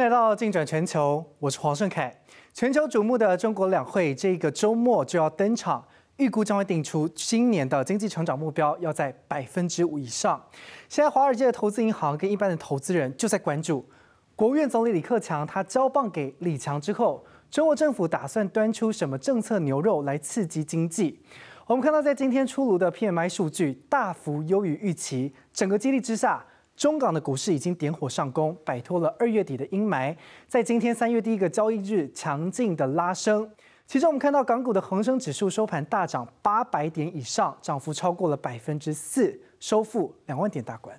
迎来到进转全球，我是黄胜凯。全球瞩目的中国两会这个周末就要登场，预估将会定出今年的经济成长目标要在5%以上。现在华尔街的投资银行跟一般的投资人就在关注，国务院总理李克强他交棒给李强之后，中国政府打算端出什么政策牛肉来刺激经济？我们看到在今天出炉的 PMI 数据大幅优于预期，整个激励之下，中港的股市已经点火上攻，摆脱了2月底的阴霾，在今天3月第一个交易日强劲的拉升。其中我们看到港股的恒生指数收盘大涨800点以上，涨幅超过了4%，收复2万点大关。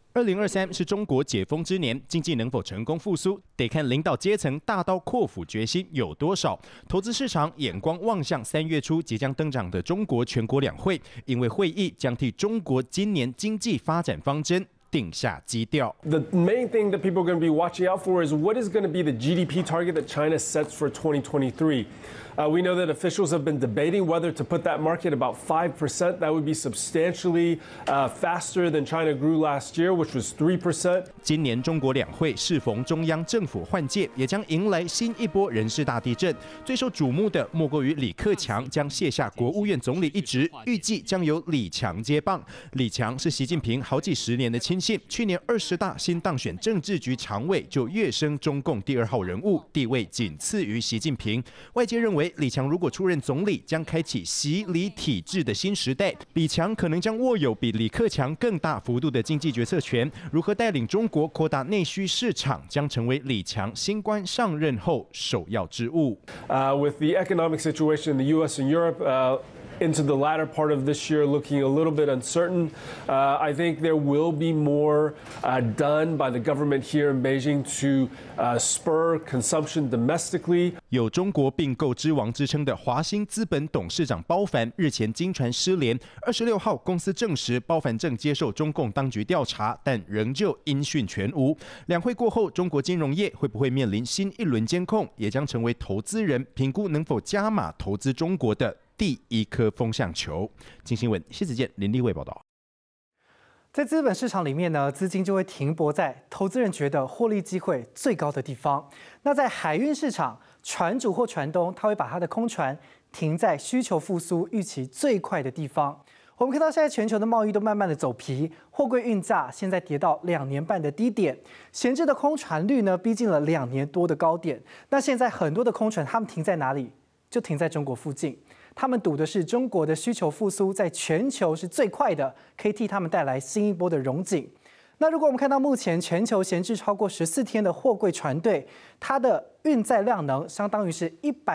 2023是中国解封之年，经济能否成功复苏，得看领导阶层大刀阔斧决心有多少。投资市场眼光望向3月初即将登场的中国全国两会，因为会议将替中国今年经济发展方针定下基调。 The main thing that people are going to be watching out for is what is going to be the GDP target that China sets for 2023. We know that officials have been debating whether to put that market about 5%. That would be substantially faster than China grew last year, which was 3%. 今年中国两会适逢中央政府换届，也将迎来新一波人事大地震。最受瞩目的莫过于李克强将卸下国务院总理一职，预计将由李强接棒。李强是习近平好几十年的亲信，去年20大新当选政治局常委就跃升中共第2号人物，地位仅次于习近平。外界认为李强如果出任总理，将开启习李体制的新时代。李强可能将握有比李克强更大幅度的经济决策权。如何带领中国扩大内需市场，将成为李强新官上任后首要之务。 With the economic situation in the U.S. and Europe, into the latter part of this year looking a little bit uncertain. I think there will be more done by the government here in Beijing to spur consumption domestically. 有中国并购之王之称的华兴资本董事长包凡日前经传失联，26号公司证实包凡正接受中共当局调查，但仍旧音讯全无。两会过后，中国金融业会不会面临新一轮监控，也将成为投资人评估能否加码投资中国的第一颗风向球。金新闻谢子健、林立伟报道。 在资本市场里面呢，资金就会停泊在投资人觉得获利机会最高的地方。那在海运市场，船主或船东他会把他的空船停在需求复苏预期最快的地方。我们看到现在全球的贸易都慢慢的走皮，货柜运价现在跌到2年半的低点，闲置的空船率呢逼近了2年多的高点。那现在很多的空船他们停在哪里？就停在中国附近。他们赌的是中国的需求复苏在全球是最快的，可以替他们带来新一波的荣景。那如果我们看到目前全球闲置超过14天的货柜船队，它的运载量能相当于是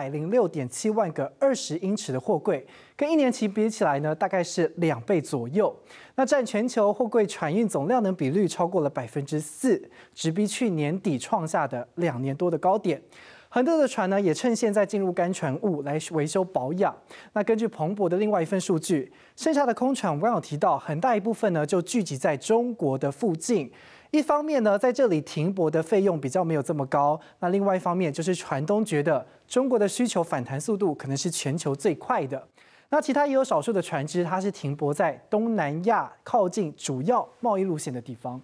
106.7万个20英尺的货柜，跟1年期比起来呢，大概是2倍左右。那占全球货柜船运总量能比率超过了4%，直逼去年底创下的2年多的高点。很多的船呢，也趁现在进入干船坞来维修保养。那根据彭博的另外一份数据，剩下的空船，我刚有提到，很大一部分呢就聚集在中国的附近。一方面呢，在这里停泊的费用比较没有这么高；那另外一方面就是船东觉得中国的需求反弹速度可能是全球最快的。那其他也有少数的船只，它是停泊在东南亚靠近主要贸易路线的地方。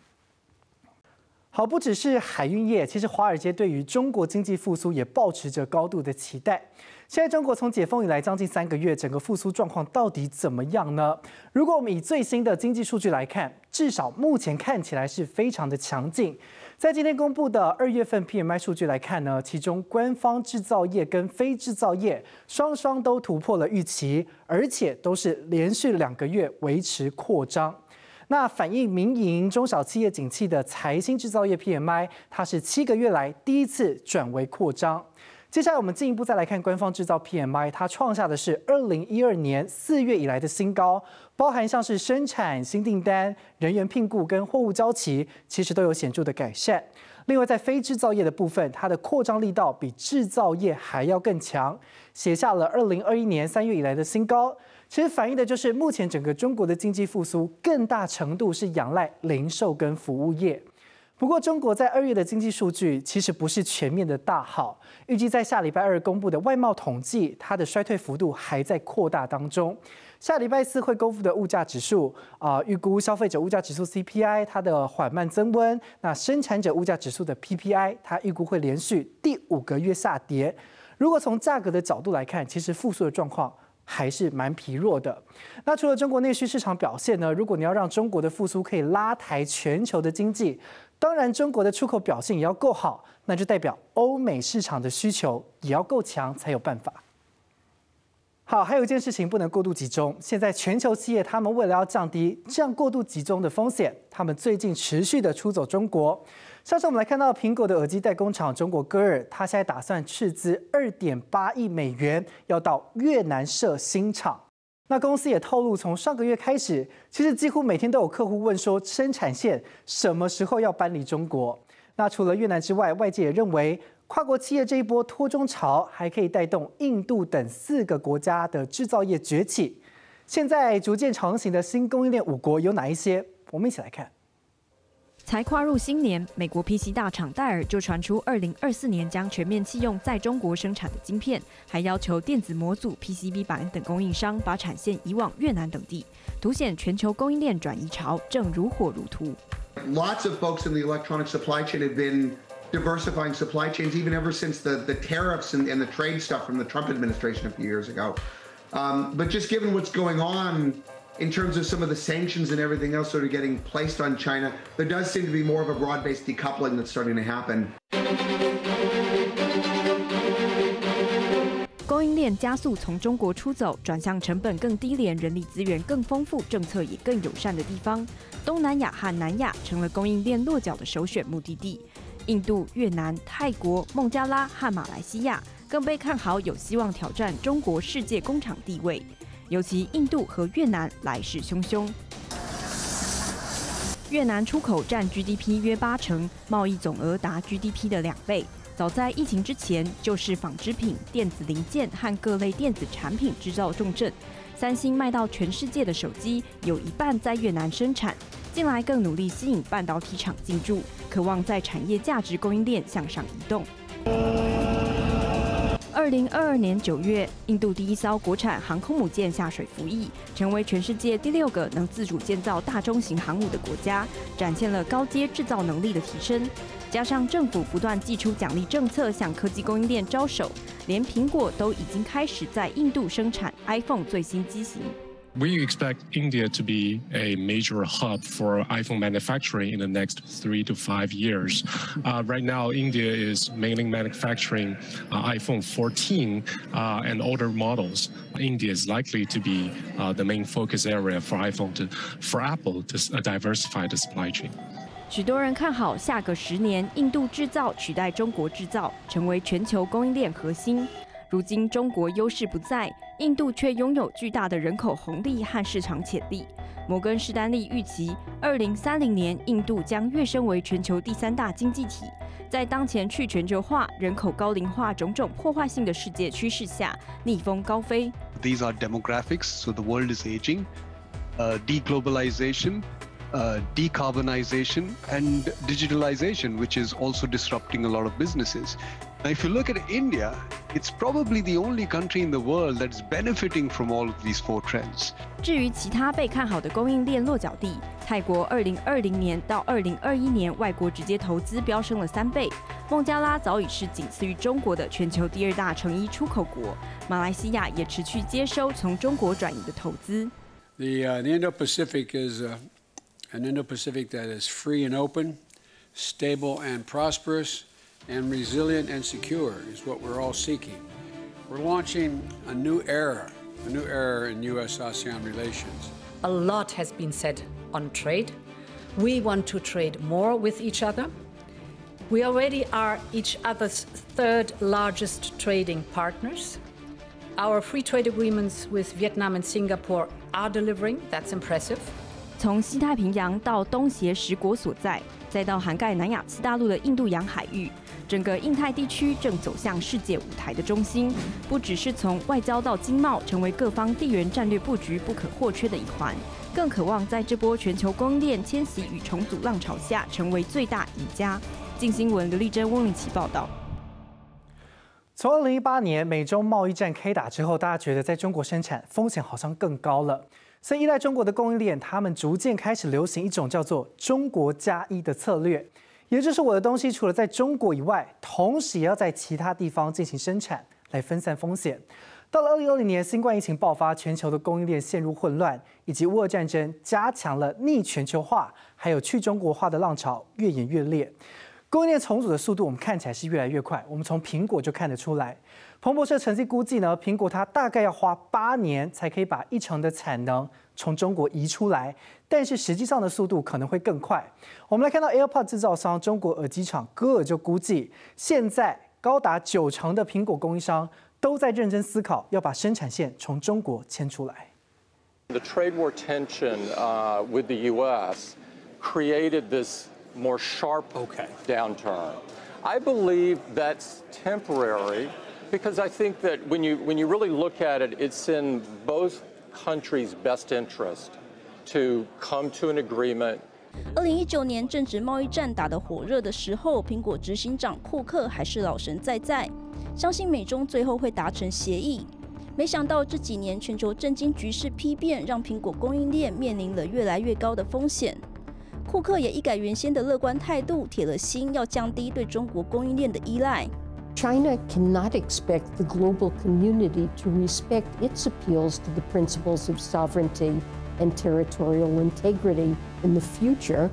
好，不只是海运业，其实华尔街对于中国经济复苏也抱持着高度的期待。现在中国从解封以来将近3个月，整个复苏状况到底怎么样呢？如果我们以最新的经济数据来看，至少目前看起来是非常的强劲。在今天公布的2月份 PMI 数据来看呢，其中官方制造业跟非制造业双双都突破了预期，而且都是连续2个月维持扩张。那反映民营中小企业景气的财新制造业 PMI， 它是7个月来第一次转为扩张。接下来我们进一步再来看官方制造 PMI， 它创下的是2012年4月以来的新高，包含像是生产、新订单、人员聘雇跟货物交期，其实都有显著的改善。另外，在非制造业的部分，它的扩张力道比制造业还要更强，写下了2021年3月以来的新高。其实反映的就是目前整个中国的经济复苏，更大程度是仰赖零售跟服务业。不过，中国在2月的经济数据其实不是全面的大好，预计在下礼拜2公布的外贸统计，它的衰退幅度还在扩大当中。 下礼拜4会公布的物价指数预估消费者物价指数 CPI 它的缓慢增温，那生产者物价指数的 PPI 它预估会连续第5个月下跌。如果从价格的角度来看，其实复苏的状况还是蛮疲弱的。那除了中国内需市场表现呢，如果你要让中国的复苏可以拉抬全球的经济，当然中国的出口表现也要够好，那就代表欧美市场的需求也要够强才有办法。好，还有一件事情不能过度集中。现在全球企业他们为了要降低这样过度集中的风险，他们最近持续的出走中国。上次我们来看到苹果的耳机代工厂中国歌尔，它现在打算斥资2.8亿美元，要到越南设新厂。那公司也透露，从上个月开始，其实几乎每天都有客户问说，生产线什么时候要搬离中国？那除了越南之外，外界也认为，跨国企业这一波脱中潮，还可以带动印度等4个国家的制造业崛起。现在逐渐成型的新供应链5国有哪一些？我们一起来看。 才跨入新年，美国 PC 大厂戴尔就传出2024年将全面弃用在中国生产的晶片，还要求电子模组、PCB 板等供应商把产线移往越南等地，凸显全球供应链转移潮正如火如荼。 Lots of folks in the electronic supply chain have been diversifying supply chains even ever since the tariffs and the trade stuff from the Trump administration a few years ago. But just given what's going on in terms of some of the sanctions and everything else sort of getting placed on China, there does seem to be more of a broad-based decoupling that's starting to happen. 供应链加速从中国出走，转向成本更低廉、人力资源更丰富、政策也更友善的地方。东南亚和南亚成了供应链落脚的首选目的地。印度、越南、泰国、孟加拉和马来西亚更被看好有希望挑战中国世界工厂地位。尤其印度和越南来势汹汹。越南出口占 GDP 约80%，贸易总额达 GDP 的2倍。早在疫情之前，就是纺织品、电子零件和各类电子产品制造重镇。三星卖到全世界的手机有1半在越南生产，近来更努力吸引半导体厂进驻，渴望在产业价值供应链向上移动。2022年9月，印度第一艘国产航空母舰下水服役，成为全世界第6个能自主建造大中型航母的国家，展现了高阶制造能力的提升。加上政府不断祭出奖励政策，向科技供应链招手，连苹果都已经开始在印度生产 iPhone 最新机型。 We expect India to be a major hub for iPhone manufacturing in the next 3 to 5 years. Right now, India is mainly manufacturing iPhone 14 and older models. India is likely to be the main focus area for Apple to diversify the supply chain. 许多人看好下个10年，印度制造取代中国制造，成为全球供应链核心。如今中国优势不在，印度却拥有巨大的人口红利和市场潜力。摩根士丹利预期，2030年印度将跃升为全球第3大经济体。在当前去全球化、人口高龄化种种破坏性的世界趋势下，逆风高飞。 These are demographics, so the world is aging, deglobalization, decarbonization, and digitalization, which is also disrupting a lot of businesses. Now, if you look at India, it's probably the only country in the world that's benefiting from all of these 4 trends. 至于其他被看好的供应链落脚地，泰国2020年到2021年外国直接投资飙升了3倍。孟加拉早已是仅次于中国的全球第2大成衣出口国，马来西亚也持续接收从中国转移的投资。 The Indo-Pacific is an Indo-Pacific that is free and open, stable and prosperous, and resilient and secure is what we're all seeking. We're launching a new era in U.S.-ASEAN relations. A lot has been said on trade. We want to trade more with each other. We already are each other's 3rd largest trading partners. Our free trade agreements with Vietnam and Singapore are delivering. That's impressive. 从西太平洋到东协10国所在，再到涵盖南亚次大陆的印度洋海域，整个印太地区正走向世界舞台的中心。不只是从外交到经贸，成为各方地缘战略布局不可或缺的一环，更渴望在这波全球供应链迁徙与重组浪潮下，成为最大赢家。镜新闻刘丽珍、翁林琪报道。 从2018年美中贸易战开打之后，大家觉得在中国生产风险好像更高了，所以依赖中国的供应链，他们逐渐开始流行一种叫做“中国+1”的策略，也就是我的东西除了在中国以外，同时也要在其他地方进行生产，来分散风险。到了2020年，新冠疫情爆发，全球的供应链陷入混乱，以及乌俄战争加强了逆全球化，还有去中国化的浪潮越演越烈。供应链重组的速度，我们看起来是越来越快。我们从苹果就看得出来，彭博社曾经估计呢，苹果它大概要花8年才可以把1成的产能从中国移出来，但是实际上的速度可能会更快。我们来看到 AirPods 制造商中国耳机厂歌尔就估计，现在高达90%的苹果供应商都在认真思考要把生产线从中国迁出来。 The trade war tension with the U.S. created this more sharp downturn. I believe that's temporary because I think that when you really look at it, it's in both countries' best interest to come to an agreement. 2019年正值贸易战打得火热的时候，苹果执行长库克还是老神在在，相信美中最后会达成协议。没想到这几年全球政经局势批变，让苹果供应链面临了越来越高的风险。库克也一改原先的乐观态度，铁了心要降低对中国供应链的依赖。 China cannot expect the global community to respect its appeals to the principles of sovereignty and territorial integrity in the future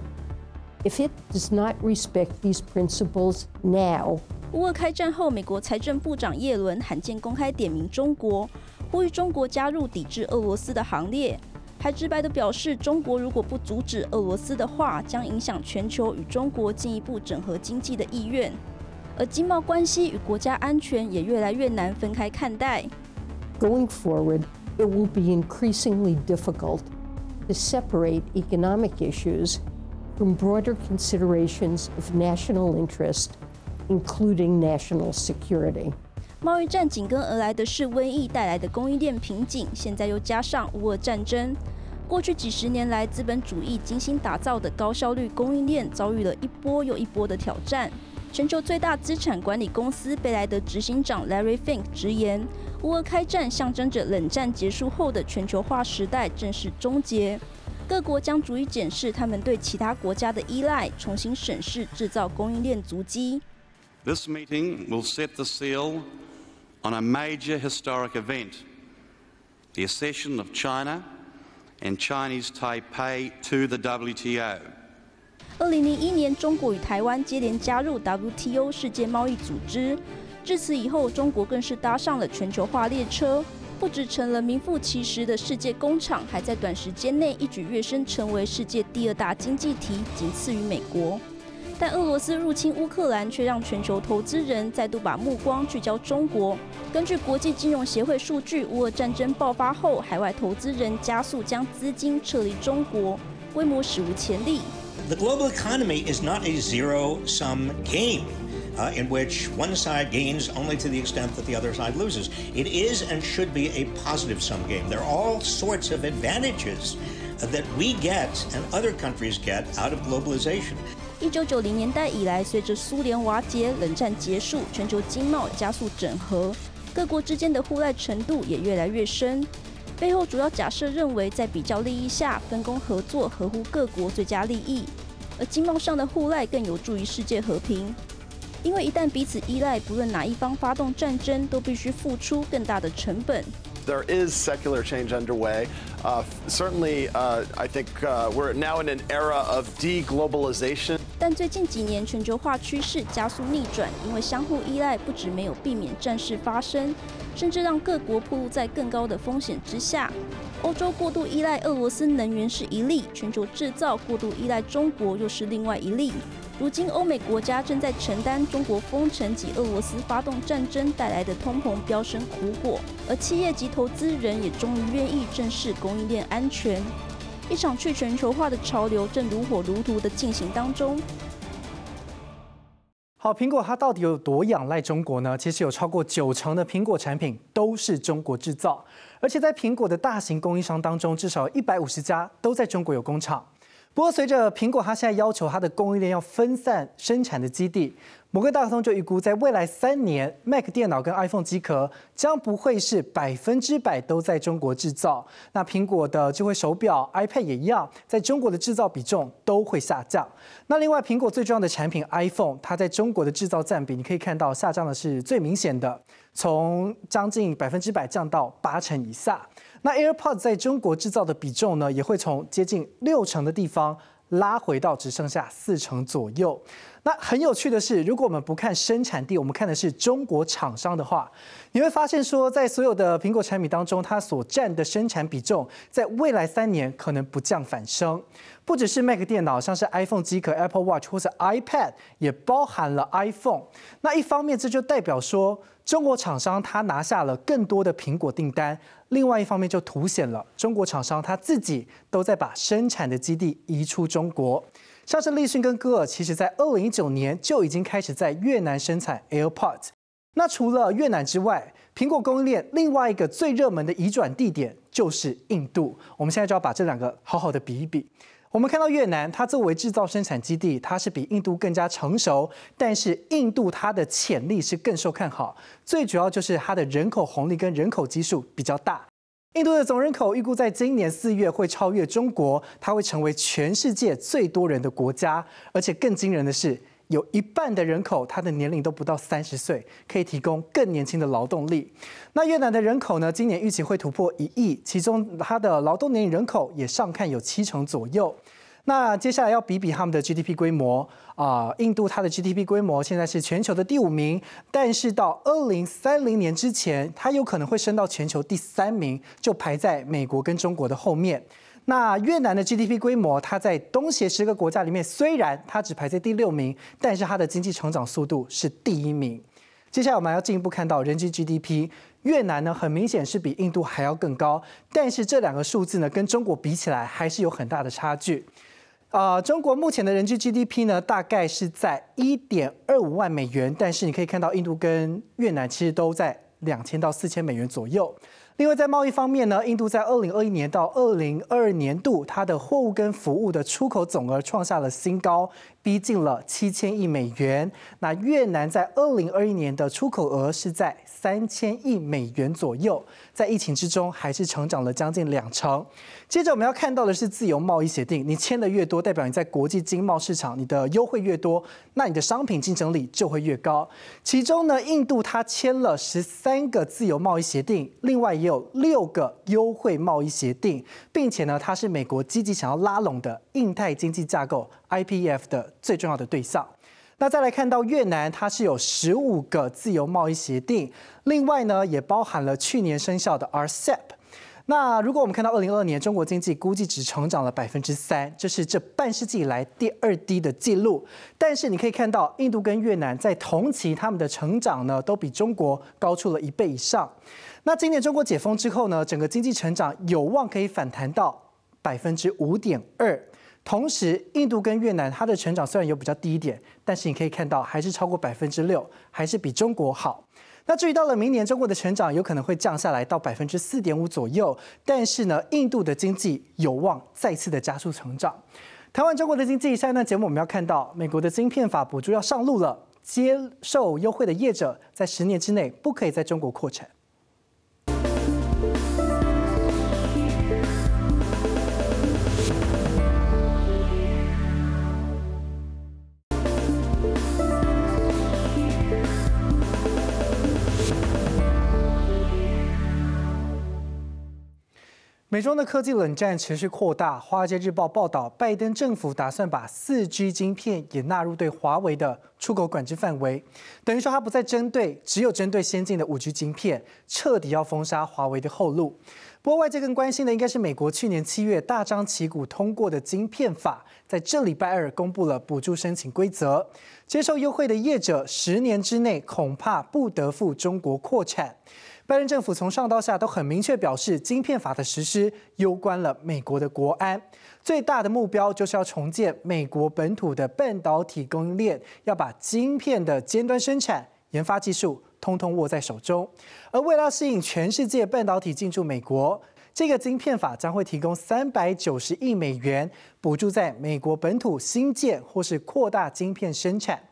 if it does not respect these principles now. 乌俄开战后，美国财政部长耶伦罕见公开点名中国，呼吁中国加入抵制俄罗斯的行列。还直白地表示，中国如果不阻止俄罗斯的话，将影响全球与中国进一步整合经济的意愿。而经贸关系与国家安全也越来越难分开看待。 Going forward, it will be increasingly difficult to separate economic issues from broader considerations of national interest, including national security. 贸易战紧跟而来的是瘟疫带来的供应链瓶颈，现在又加上乌俄战争。过去几十年来，资本主义精心打造的高效率供应链遭遇了一波又一波的挑战。全球最大资产管理公司贝莱德执行长 Larry Fink 直言，乌俄开战象征着冷战结束后的全球化时代正式终结。各国将逐一检视他们对其他国家的依赖，重新审视制造供应链足迹。 This meeting will set the seal on a major historic event, the accession of China and Chinese Taipei to the WTO. 2001年，中国与台湾接连加入 WTO 世界贸易组织。至此以后，中国更是搭上了全球化列车，不只成了名副其实的世界工厂，还在短时间内一举跃升成为世界第2大经济体，仅次于美国。但俄罗斯入侵乌克兰，却让全球投资人再度把目光聚焦中国。根据国际金融协会数据，乌俄战争爆发后，海外投资人加速将资金撤离中国，规模史无前例。 The global economy is not a zero-sum game in which one side gains only to the extent that the other side loses. It is and should be a positive-sum game. There are all sorts of advantages that we get and other countries get out of globalization. 1990年代以来，随着苏联瓦解、冷战结束，全球经贸加速整合，各国之间的互赖程度也越来越深。背后主要假设认为，在比较利益下，分工合作合乎各国最佳利益，而经贸上的互赖更有助于世界和平。因为一旦彼此依赖，不论哪一方发动战争，都必须付出更大的成本。 There is secular change underway. Certainly, I think we're now in an era of deglobalization. 但最近几年，全球化趋势加速逆转，因为相互依赖不只没有避免战事发生，甚至让各国暴露在更高的风险之下。欧洲过度依赖俄罗斯能源是一例，全球制造过度依赖中国又是另外一例。如今，欧美国家正在承担中国封城及俄罗斯发动战争带来的通膨飙升苦果，而企业及投资人也终于愿意正视供应链安全。一场去全球化的潮流正如火如荼地进行当中。 好，苹果它到底有多仰赖中国呢？其实有超过90%的苹果产品都是中国制造，而且在苹果的大型供应商当中，至少150家都在中国有工厂。不过，随着苹果它现在要求它的供应链要分散生产的基地， 摩根大通就预估，在未来3年 ，Mac 电脑跟 iPhone 机壳将不会是100%都在中国制造。那苹果的智慧手表、iPad 也一样，在中国的制造比重都会下降。那另外，苹果最重要的产品 iPhone， 它在中国的制造占比，你可以看到下降的是最明显的，从将近100%降到80%以下。那 AirPods 在中国制造的比重呢，也会从接近60%的地方拉回到只剩下40%左右。那很有趣的是，如果我们不看生产地，我们看的是中国厂商的话，你会发现说，在所有的苹果产品当中，它所占的生产比重，在未来3年可能不降反升。不只是 Mac 电脑，像是 iPhone 机壳、Apple Watch 或是 iPad， 也包含了 iPhone。那一方面，这就代表说，中国厂商他拿下了更多的苹果订单；另外一方面，就凸显了中国厂商他自己都在把生产的基地移出中国。像是立讯跟歌尔，其实在2019年就已经开始在越南生产 AirPods。那除了越南之外，苹果供应链另外一个最热门的移转地点就是印度。我们现在就要把这2个好好的比一比。我们看到越南，它作为制造生产基地，它是比印度更加成熟，但是印度它的潜力是更受看好。最主要就是它的人口红利跟人口基数比较大。印度的总人口预估在今年4月会超越中国，它会成为全世界最多人的国家。而且更惊人的是，有1半的人口，它的年龄都不到30岁，可以提供更年轻的劳动力。那越南的人口呢，今年预期会突破1亿，其中它的劳动年龄人口也上看有70%左右。那接下来要比比他们的 GDP 规模印度它的 GDP 规模现在是全球的第5名，但是到2030年之前，它有可能会升到全球第3名，就排在美国跟中国的后面。那越南的 GDP 规模，它在东协10个国家里面，虽然它只排在第6名，但是它的经济成长速度是第1名。接下来我们要进一步看到人均 GDP， 越南呢很明显是比印度还要更高，但是这2个数字呢跟中国比起来还是有很大的差距。中国目前的人均 GDP 呢，大概是在1.25万美元，但是你可以看到印度跟越南其实都在2000到4000美元左右。另外，在贸易方面呢，印度在2021年到2022年度，它的货物跟服务的出口总额创下了新高，逼近了7000亿美元。那越南在2021年的出口额是在3000亿美元左右，在疫情之中还是成长了将近2%。接着我们要看到的是自由贸易协定，你签的越多，代表你在国际经贸市场你的优惠越多，那你的商品竞争力就会越高。其中呢，印度它签了13个自由贸易协定，另外也有6个优惠贸易协定，并且呢，它是美国积极想要拉拢的印太经济架构 IPEF 的最重要的对象。那再来看到越南，它是有15个自由贸易协定，另外呢，也包含了去年生效的 RCEP。那如果我们看到2022年中国经济估计只成长了3%，这是这半世纪以来第2低的记录。但是你可以看到，印度跟越南在同期他们的成长呢，都比中国高出了1倍以上。那今年中国解封之后呢，整个经济成长有望可以反弹到5.2%。同时，印度跟越南它的成长虽然有比较低一点，但是你可以看到还是超过6%，还是比中国好。那至于到了明年，中国的成长有可能会降下来到4.5%左右，但是呢，印度的经济有望再次的加速成长。谈完中国的经济，下一段节目我们要看到美国的晶片法补助要上路了，接受优惠的业者在10年之内不可以在中国扩产。美中的科技冷战持续扩大，《华尔街日报》报道，拜登政府打算把4G 晶片也纳入对华为的出口管制范围，等于说它不再只有针对先进的5G 晶片，彻底要封杀华为的后路。不过外界更关心的应该是美国去年7月大张旗鼓通过的晶片法，在这礼拜2公布了补助申请规则，接受优惠的业者10年之内恐怕不得赴中国扩产。拜登政府从上到下都很明确表示，晶片法的实施攸关了美国的国安，最大的目标就是要重建美国本土的半导体供应链，要把晶片的尖端生产、研发技术通通握在手中。而为了吸引全世界半导体进驻美国，这个晶片法将会提供390亿美元补助在美国本土新建或是扩大晶片生产。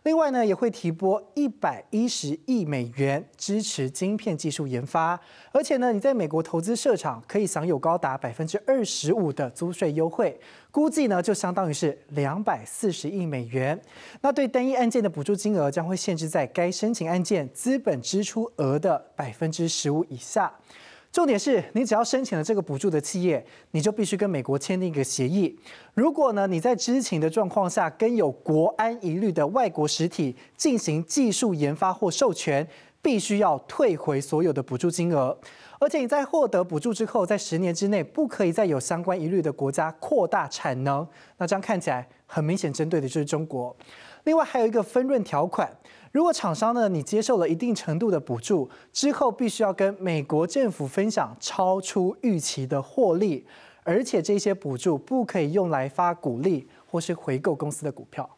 另外呢，也会提拨110亿美元支持晶片技术研发，而且呢，你在美国投资设厂可以享有高达25%的租税优惠，估计呢就相当于是240亿美元。那对单一案件的补助金额将会限制在该申请案件资本支出额的15%以下。重点是你只要申请了这个补助的企业，你就必须跟美国签订一个协议。如果呢你在知情的状况下跟有国安疑虑的外国实体进行技术研发或授权，必须要退回所有的补助金额。而且你在获得补助之后，在10年之内不可以再有相关疑虑的国家扩大产能。那这样看起来很明显针对的就是中国。另外还有一个分润条款，如果厂商呢你接受了一定程度的补助之后，必须要跟美国政府分享超出预期的获利，而且这些补助不可以用来发股利或是回购公司的股票。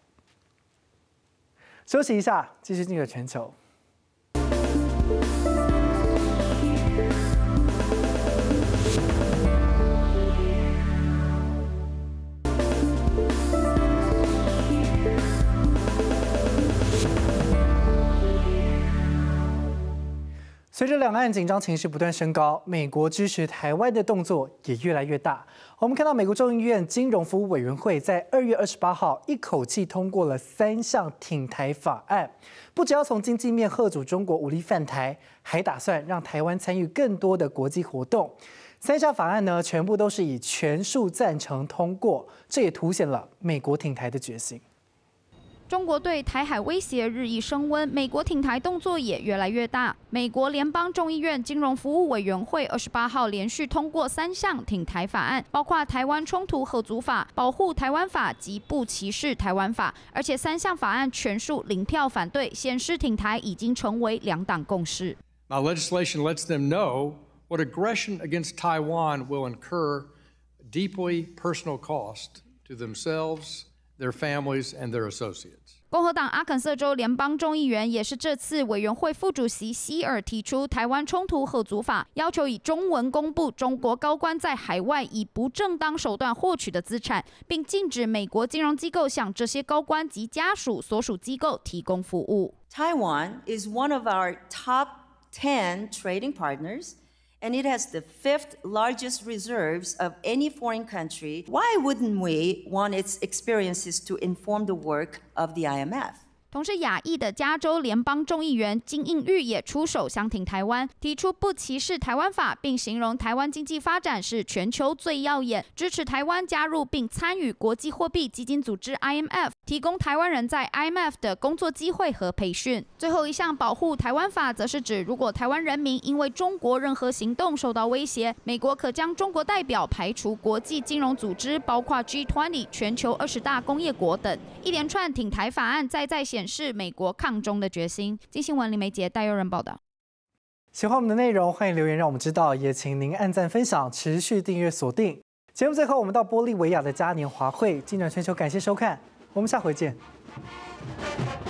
休息一下，继续进入全球。随着两岸紧张情势不断升高，美国支持台湾的动作也越来越大。我们看到美国众议院金融服务委员会在2月28号一口气通过了3项挺台法案，不只要从经济面嚇阻中国武力犯台，还打算让台湾参与更多的国际活动。3项法案呢，全部都是以全数赞成通过，这也凸显了美国挺台的决心。 中国对台海威胁日益升温，美国挺台动作也越来越大。美国联邦众议院金融服务委员会28号连续通过3项挺台法案，包括台湾冲突嚇阻法、保护台湾法及不歧视台湾法，而且3项法案全数0票反对，显示挺台已经成为两党共识。 Now, legislation lets them know what aggression against Taiwan will incur deeply personal cost to themselves, their families, and their associates. 共和党阿肯色州联邦众议员也是这次委员会副主席希尔提出台湾冲突嚇阻法，要求以中文公布中国高官在海外以不正当手段获取的资产，并禁止美国金融机构向这些高官及家属所属机构提供服务。 Taiwan is one of our top 10 trading partners, and it has the 5th largest reserves of any foreign country. Why wouldn't we want its experiences to inform the work of the IMF? 同是亚裔的加州联邦众议员金应玉也出手相挺台湾，提出不歧视台湾法，并形容台湾经济发展是全球最耀眼，支持台湾加入并参与国际货币基金组织 IMF， 提供台湾人在 IMF 的工作机会和培训。最后一项保护台湾法，则是指如果台湾人民因为中国任何行动受到威胁，美国可将中国代表排除国际金融组织，包括 G20 全球20大工业国等。一连串挺台法案再显示美国抗中的决心。经新闻林梅杰、戴佑仁报道。 喜欢我们的内容，欢迎留言让我们知道，也请您按赞、分享、持续订阅锁定。节目最后，我们到玻利维亚的嘉年华会，精转全球，感谢收看，我们下回见。